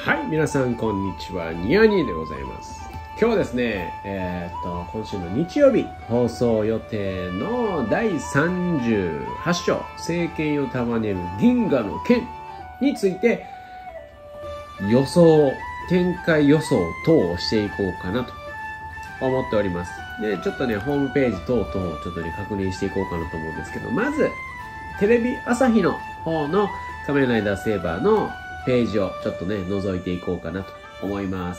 はい、皆さんこんにちは。ニヤニーでございます。今日はですね、今週の日曜日放送予定の第38章政権を束ねる銀河の剣について展開予想等をしていこうかなと思っております。で、ちょっとね、ホームページ等々をちょっとね、確認していこうかなと思うんですけど、まず、テレビ朝日の方の仮面ライダーセーバーのページをちょっとね、覗いていこうかなと思います。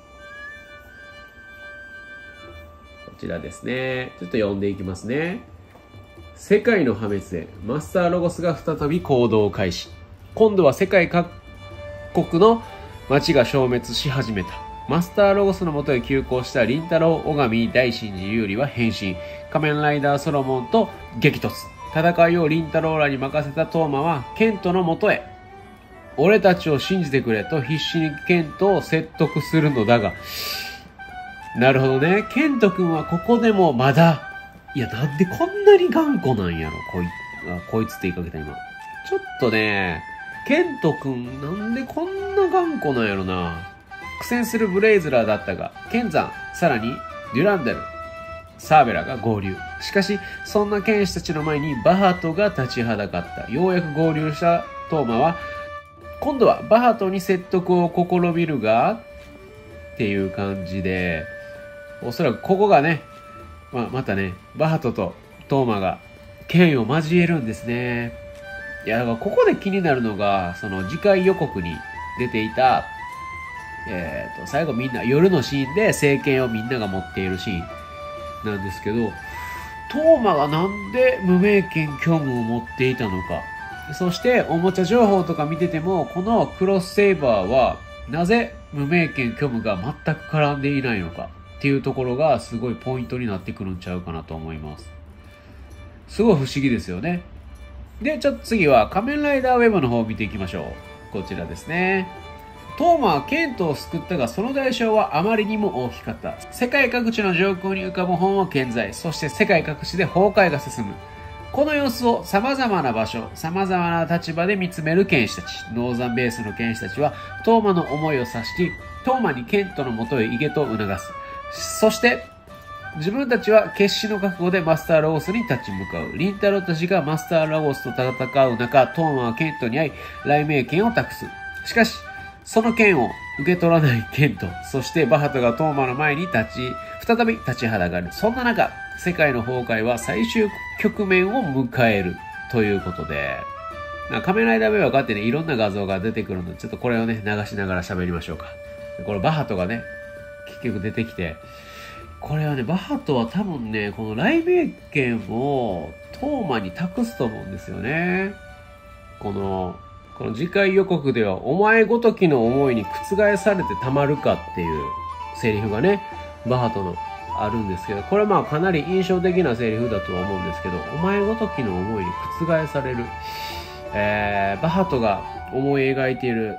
こちらですね。ちょっと読んでいきますね。世界の破滅でマスターロゴスが再び行動を開始。今度は世界各国の街が消滅し始めた。マスターロゴスのもとへ急行したリンタロウ、オガミ、大神寺有利は変身。仮面ライダーソロモンと激突。戦いをリンタロウらに任せたトーマはケントのもとへ。俺たちを信じてくれと必死にケントを説得するのだが、なるほどね。ケント君はここでもまだ、いや、なんでこんなに頑固なんやろ、こいつって言いかけた今。ちょっとね、ケント君なんでこんな頑固なんやろな。苦戦するブレイズラーだったが、ケンザン、さらにデュランダル、サーベラが合流。しかし、そんな剣士たちの前にバハトが立ちはだかった。ようやく合流したトーマは、今度はバハトに説得を試みるが、っていう感じで、おそらくここがね、またね、バハトとトーマが剣を交えるんですね。いや、だからここで気になるのが、その次回予告に出ていた、最後みんな、夜のシーンで聖剣をみんなが持っているシーンなんですけど、トーマがなんで無名剣虚無を持っていたのか。そしておもちゃ情報とか見てても、このクロスセイバーはなぜ無名剣虚無が全く絡んでいないのかっていうところがすごいポイントになってくるんちゃうかなと思います。すごい不思議ですよね。で、ちょっと次は仮面ライダーウェブの方を見ていきましょう。こちらですね。トーマはケントを救ったが、その代償はあまりにも大きかった。世界各地の上空に浮かぶ本は健在、そして世界各地で崩壊が進む。この様子を様々な場所、様々な立場で見つめる剣士たち。ノーザンベースの剣士たちは、トーマの思いを察し、トーマにケントのもとへ行けと促す。そして、自分たちは決死の覚悟でマスターロゴスに立ち向かう。リンタロウたちがマスターロゴスと戦う中、トーマはケントに会い、雷鳴剣を託す。しかし、その剣を受け取らないケント、そしてバハトがトーマの前に再び立ちはだかる。そんな中、世界の崩壊は最終局面を迎えるということで、仮面ライダーウェブはこうやってね、いろんな画像が出てくるので、ちょっとこれをね、流しながら喋りましょうか。これバハトがね、結局出てきて、これはね、バハトは多分ね、この雷鳴剣をトーマに託すと思うんですよね。この次回予告では、お前ごときの思いに覆されてたまるかっていうセリフがね、バハトのあるんですけど、これはかなり印象的なセリフだとは思うんですけど、お前ごときの思いに覆される。バハトが思い描いているのって、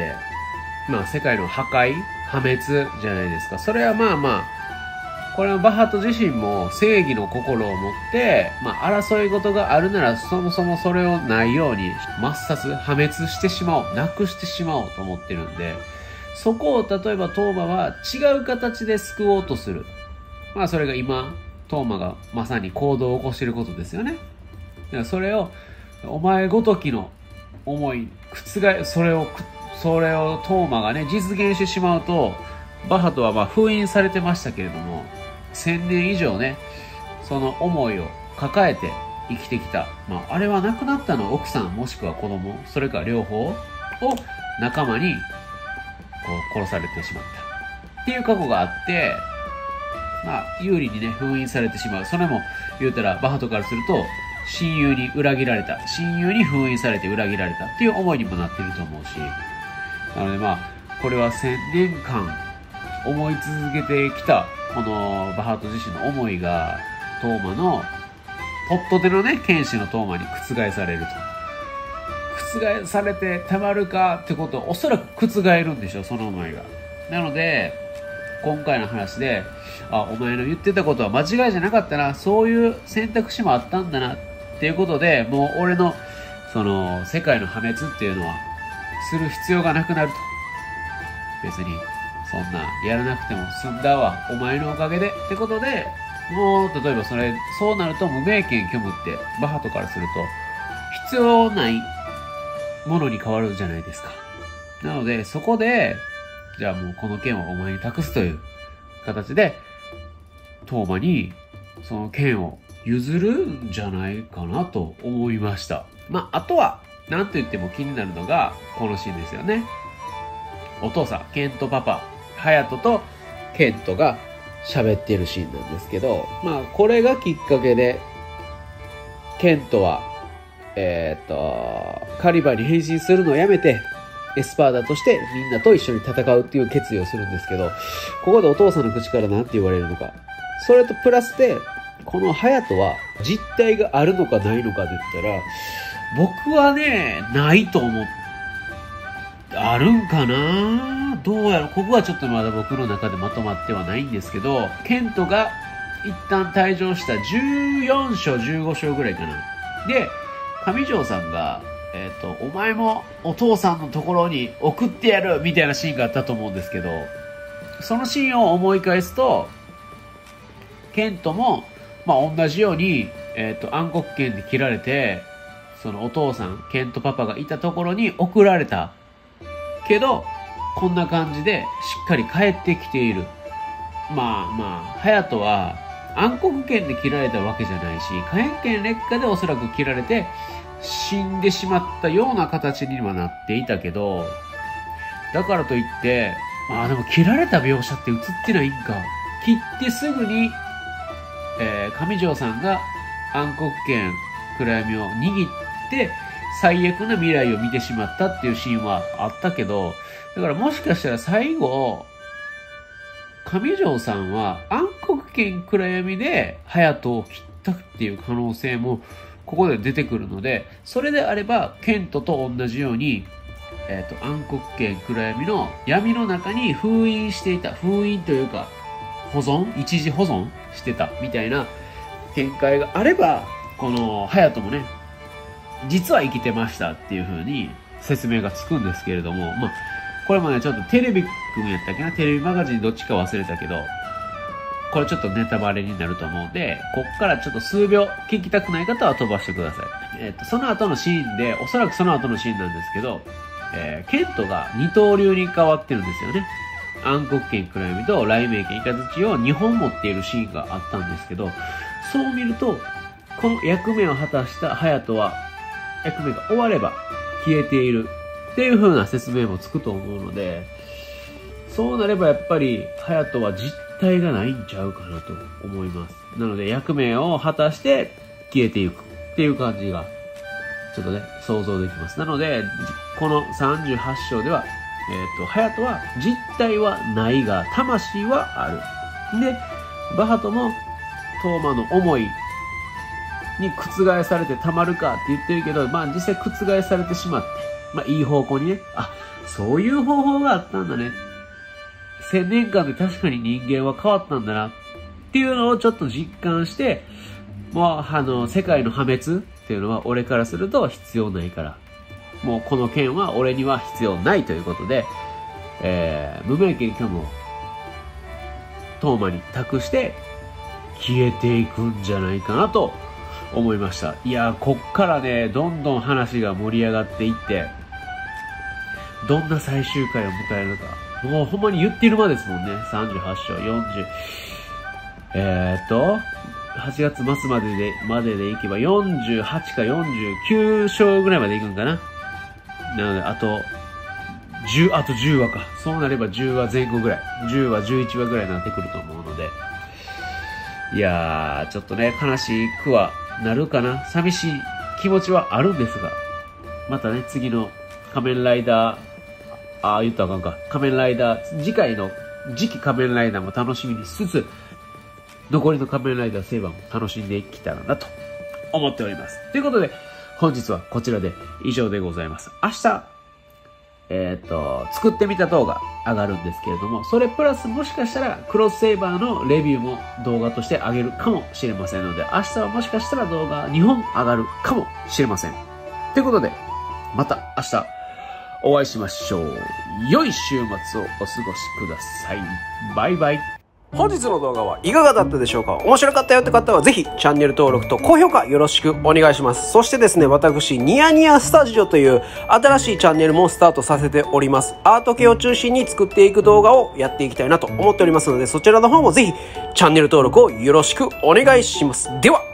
世界の破壊、破滅じゃないですか。それはこれはバハト自身も正義の心を持って、争い事があるならそもそもそれをないように抹殺、破滅してしまおう、なくしてしまおうと思ってるんで、そこを例えばトーマは違う形で救おうとする。それが今、トーマがまさに行動を起こしていることですよね。だからそれを、お前ごときの思い、それをトーマがね、実現してしまうと、バハトは封印されてましたけれども、1000年以上ね、その思いを抱えて生きてきた。あれは亡くなったのは奥さんもしくは子供、それから両方を仲間に殺されてしまったっていう過去があって、有利にね、封印されてしまう。それも言うたらバハトからすると、親友に裏切られた。親友に封印されて裏切られたっていう思いにもなっていると思うし。なのでこれは1000年間思い続けてきた、このバハト自身の思いが、トーマの、ポットでのね、剣士のトーマに覆されると。覆されてたまるかってことは、おそらく覆るんでしょう、その思いが。なので、今回の話で、お前の言ってたことは間違いじゃなかったな、そういう選択肢もあったんだな、っていうことで、もう俺の、世界の破滅っていうのは、 する必要がなくなると。別にそんなやらなくても済んだわ、お前のおかげでってことで、もう例えばそうなると無名権虚無ってバハトからすると必要ないものに変わるじゃないですか。なのでそこでじゃあもうこの剣はお前に託すという形でトーマにその剣を譲るんじゃないかなと思いました。あとは何と言っても気になるのがこのシーンですよね。お父さんケントパパ、ハヤトとケントが喋っているシーンなんですけど、これがきっかけでケントはカリバーに変身するのをやめてエスパーダとしてみんなと一緒に戦うっていう決意をするんですけど、ここでお父さんの口から何て言われるのか、それとプラスでこのハヤトは実体があるのかないのかで言ったら、僕はねないと思って、あるんかな、どうやろ、ここはちょっとまだ僕の中でまとまってはないんですけど、ケントが一旦退場した14章15章ぐらいかなで、上条さんがお前もお父さんのところに送ってやるみたいなシーンがあったと思うんですけど、そのシーンを思い返すとケントも同じように暗黒剣で切られて、そのお父さんケントパパがいたところに送られたけど、こんな感じでしっかり帰ってきている。ハヤトは暗黒剣で切られたわけじゃないし、火炎剣劣化でおそらく切られて死んでしまったような形にはなっていたけど、だからといってでも切られた描写って映ってないんか。切ってすぐに、上条さんが暗黒剣暗闇を握って最悪な未来を見てしまったっていうシーンはあったけど、だからもしかしたら最後上条さんは暗黒剣暗闇でハヤトを切ったっていう可能性もここで出てくるので、それであればケントと同じように、暗黒剣暗闇の闇の中に封印していた、封印というか一時保存してたみたいな展開があれば、このハヤトもね実は生きてましたっていう風に説明がつくんですけれども、これもねちょっとテレビ君やったっけな、テレビマガジンどっちか忘れたけど、これちょっとネタバレになると思うので、こっからちょっと数秒聞きたくない方は飛ばしてください。その後のシーンで、おそらくその後のシーンなんですけど、ケントが二刀流に変わってるんですよね。暗黒剣暗闇と雷鳴剣雷を2本持っているシーンがあったんですけど、そう見るとこの役目を果たしたハヤトは役目が終われば消えているっていう風な説明もつくと思うので、そうなればやっぱりハヤトは実体がないんちゃうかなと思います。なので役目を果たして消えていくっていう感じがちょっとね想像できます。なのでこの38章ではハヤトは実体はないが魂はある。でバハトもトーマの思いに覆されてたまるかって言ってるけど、実際覆されてしまって、いい方向にね、そういう方法があったんだね、1000年間で確かに人間は変わったんだなっていうのをちょっと実感して、もう世界の破滅っていうのは俺からすると必要ないから、もうこの剣は俺には必要ないということで、無名剣虚無をトーマに託して消えていくんじゃないかなと思いました。いやこっからねどんどん話が盛り上がっていって、どんな最終回を迎えるのか、もうほんまに言ってる間ですもんね。38章408月末まででいけば48か49章ぐらいまでいくんかな。なのであと10話か。そうなれば10話前後ぐらい、10話11話ぐらいになってくると思うので、いやーちょっとね悲しくはなるかな。寂しい気持ちはあるんですが、またね次の仮面ライダー言ったらあかんか、仮面ライダー次期仮面ライダーも楽しみにしつつ、残りの仮面ライダーセイバーも楽しんでいけたらなと思っております。ということで本日はこちらで以上でございます。明日作ってみた動画上がるんですけれども、それプラスもしかしたらクロスセイバーのレビューも動画として上げるかもしれませんので、明日はもしかしたら動画2本上がるかもしれません。ということでまた明日お会いしましょう。良い週末をお過ごしください。バイバイ。 本日の動画はいかがだったでしょうか。面白かったよって方はぜひチャンネル登録と高評価よろしくお願いします。そしてですね、私ニヤニヤスタジオという新しいチャンネルもスタートさせております。アート系を中心に作っていく動画をやっていきたいなと思っておりますので、そちらの方もぜひチャンネル登録をよろしくお願いします。では。